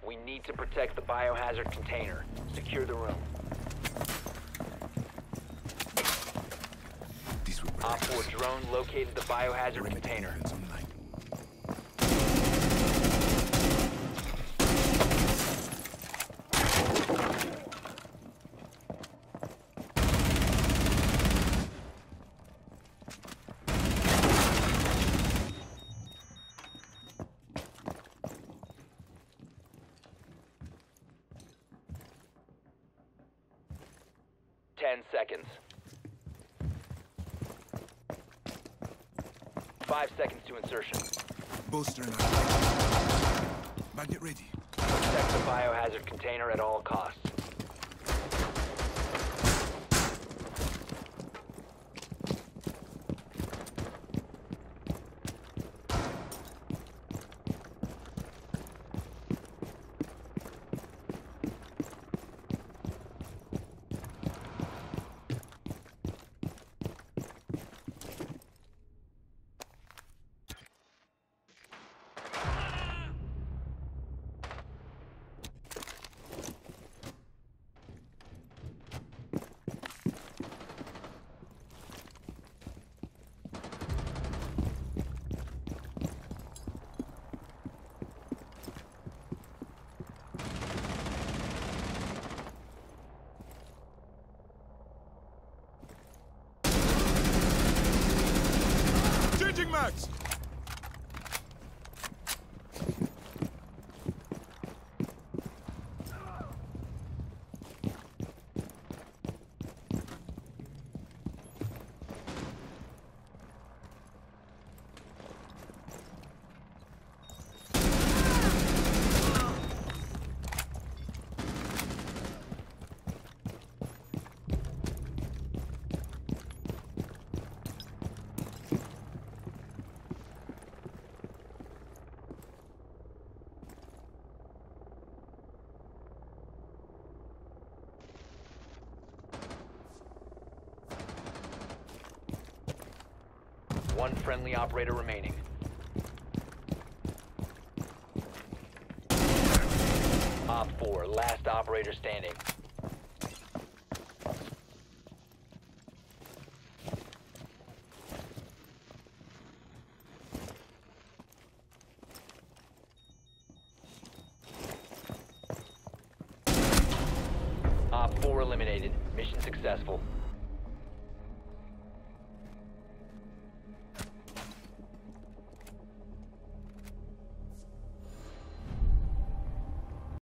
We need to protect the biohazard container. Secure the room. Op 4 drone located the biohazard container. 10 seconds. 5 seconds to insertion. Bolster and Magnet ready. Protect the biohazard container at all costs. Changing mags! One friendly operator remaining. Op 4, last operator standing. Op 4 eliminated. Mission successful.